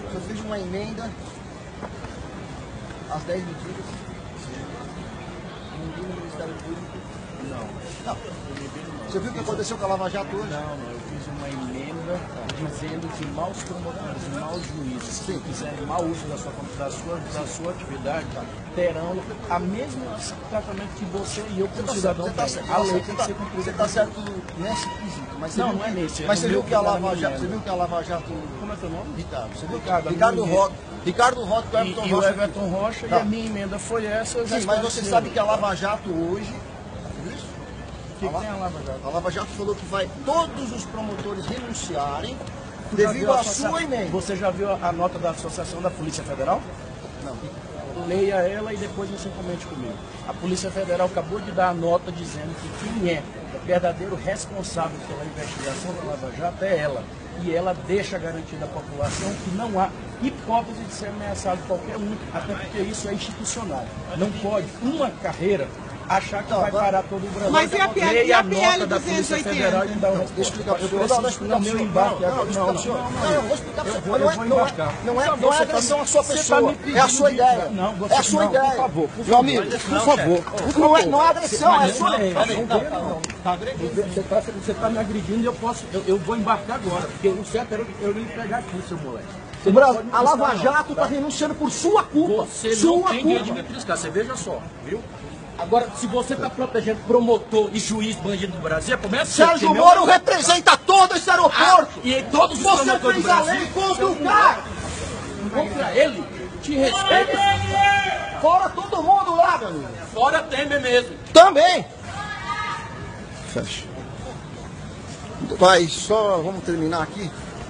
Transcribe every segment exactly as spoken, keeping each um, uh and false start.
Eu fiz uma emenda às dez medidas. Ninguém no Ministério Público. Não. Não. Você viu o que aconteceu com a Lava Jato hoje? Não, não. Eu fiz uma emenda dizendo que maus promotores e maus juízes que fizerem mau uso da sua, da sua, da sua atividade terão a mesma tratamento que você e eu como cidadão. Tá, a lei tem que ser cumprida. Você está certo nesse quesito, mas você não, viu não é que, nesse. Mas é você no viu que a meu Lava Jato, emenda. você viu que a Lava Jato, como é teu nome? Ricardo, você viu? Ricardo, Ricardo a minha Roque, Ricardo Roque, E, Everton e o Rocha. Everton Rocha Tá. e a minha emenda foi essa. eu já Sim, mas você esclareci. sabe que a Lava Jato hoje, isso? O que, que tem a Lava Jato? A Lava Jato falou que vai todos os promotores renunciarem Tu já devido viu a à associa- sua emenda. Você já viu a nota da Associação da Polícia Federal? Não. Leia ela e depois você comente comigo. A Polícia Federal acabou de dar a nota dizendo que quem é o verdadeiro responsável pela investigação da Lava Jato é ela. E ela deixa garantida à população que não há hipótese de ser ameaçado qualquer um, até porque isso é institucional. Não pode uma carreira achar que Não, vai vai- parar todo o Brasil. Mas e a P L Leia a P L nota da Polícia duzentos e Federal e oitenta? me dá uma Deixa eu explicar para o Eu senhor. Não, não, preciso explicar no para o meu senhor. embarque Não, agora. não, explicar para o senhor. Não, eu vou explicar para o Eu senhor. vou- Não eu é- vou não é- embarcar. Não é Por não é favor, agressão à você sua tá me- pessoa. você tá me É a pedindo sua de- ideia. Não, você- É a sua não, ideia. por favor, por Meu favor. amigo, por Não, favor. chefe. Não é, não é agressão, é a Mas sua não, ideia. não, não, não. Tá agredindo. Você está você tá me agredindo e eu posso. Eu, eu vou embarcar agora, porque o certo era eu, eu lhe pegar aqui, seu moleque. Você O não Brasil, pode me a Lava triscar, não, Jato está tá? renunciando por sua culpa. Você não sua tem direito de culpa. me triscar, você veja só, viu? Agora, se você está protegendo promotor e juiz bandido do Brasil, começa a Sérgio Moro representa todo esse aeroporto. E em todos os Você promotores fez do a Brasil. lei contra o cara. Contra ele, te respeita. Fora todo mundo lá, meu amigo. Fora Temer mesmo. Também. Fecha. Mas só vamos terminar aqui.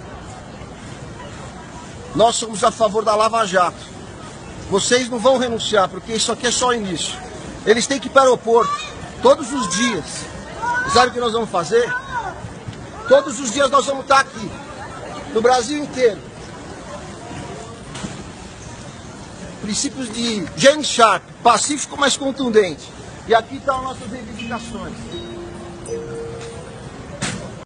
Nós somos a favor da Lava Jato. Vocês não vão renunciar, porque isso aqui é só o início. Eles têm que ir para o aeroporto todos os dias. Sabe o que nós vamos fazer? Todos os dias nós vamos estar aqui, no Brasil inteiro. Princípios de James Sharp, pacífico, mas contundente. E aqui estão as nossas reivindicações.